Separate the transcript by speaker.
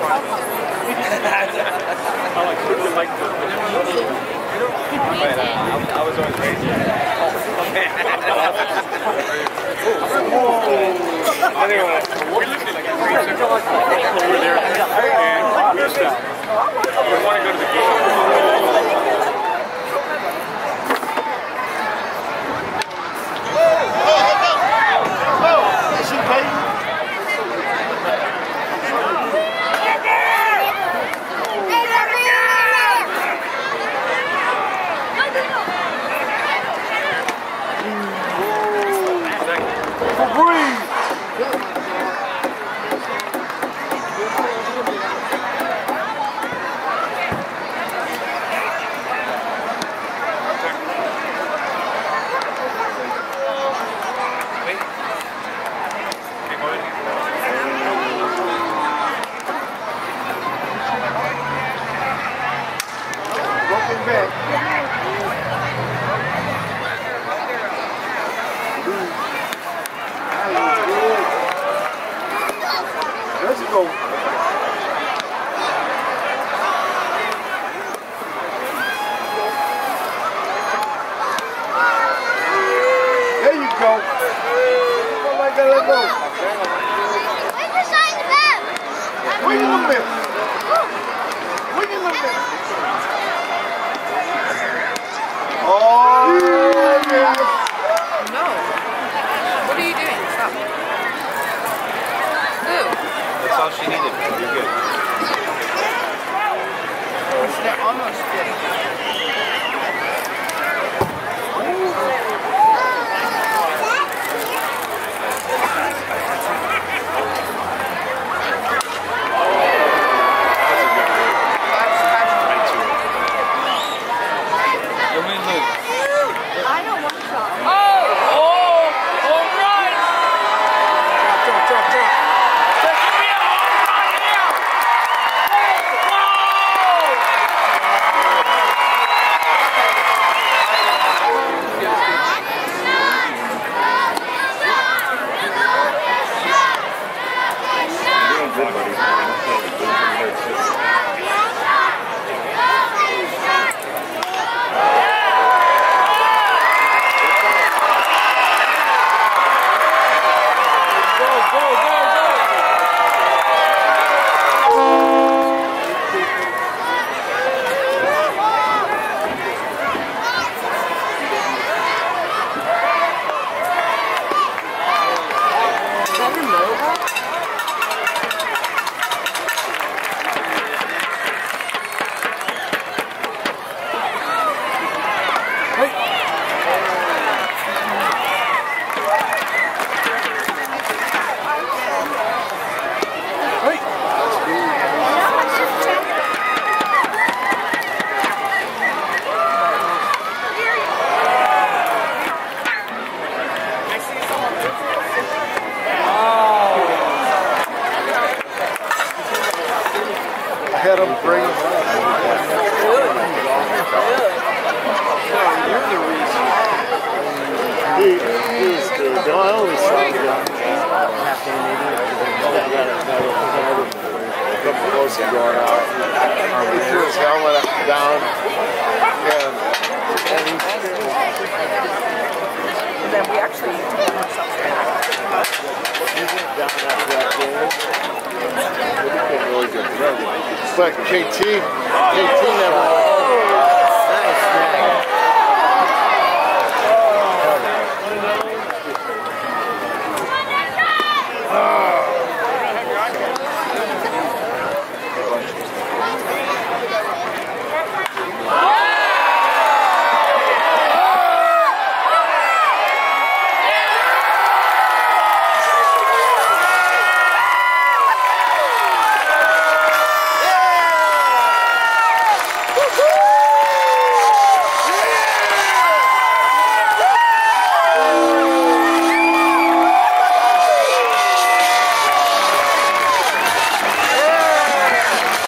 Speaker 1: I was always raised here. Anyway, we looked at like 3 seconds over there and we missed it. We want to go to the game.
Speaker 2: Let's go. There you go. Oh my God, let go.
Speaker 3: Where's the sign of them?
Speaker 2: Wing in the middle. Wing in the middle. Oh, yeah.
Speaker 4: No. What are you doing? Stop.
Speaker 1: That's all she needed. You're good.
Speaker 4: They're almost good.
Speaker 3: I don't want some.
Speaker 2: Had him bring him up.
Speaker 1: You're the reason.
Speaker 2: He was good. I always saw him half the a couple of those going out. He threw his helmet down. And
Speaker 4: then we actually took ourselves back.
Speaker 2: he went down after that game. He became really good. But KT never